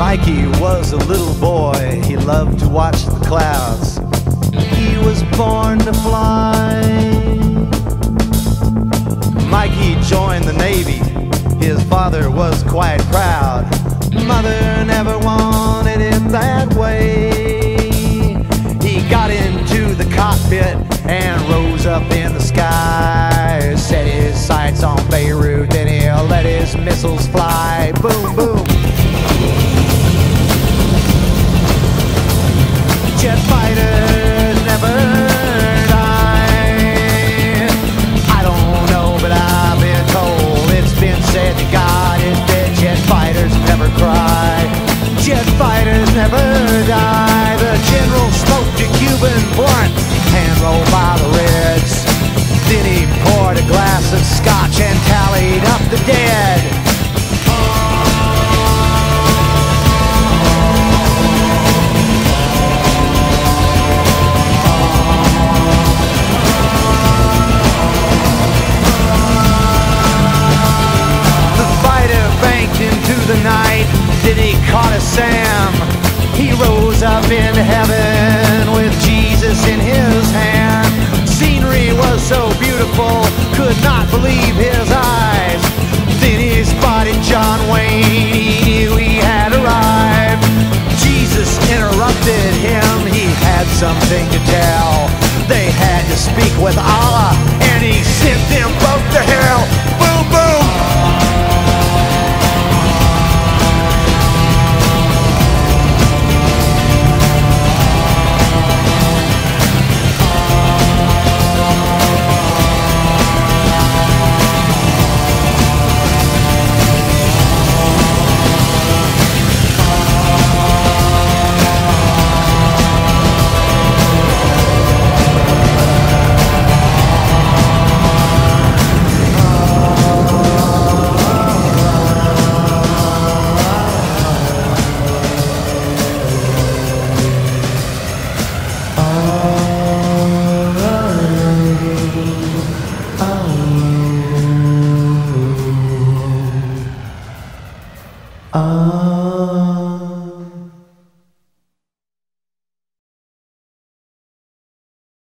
Mikey was a little boy, he loved to watch the clouds. He was born to fly. Mikey joined the Navy, his father was quite proud. Mother never wanted it that way. He got into the cockpit and rose up in the sky. Set his sights on Beirut, then he let his missiles fly. Boom, boom. Jet fighters never die. I don't know, but I've been told, it's been said that God is dead. Jet fighters never cry. Jet fighters never die. The general smoked a Cuban blunt and rolled by the Reds. Then he poured a glass of scotch and tallied up the dead. The night, then he caught a Sam. He rose up in heaven with Jesus in his hand. Scenery was so beautiful, could not believe his eyes. Then he spotted John Wayne, he knew he had arrived. Jesus interrupted him, he had something to tell. They had to speak with Allah, and he sent them both to hell.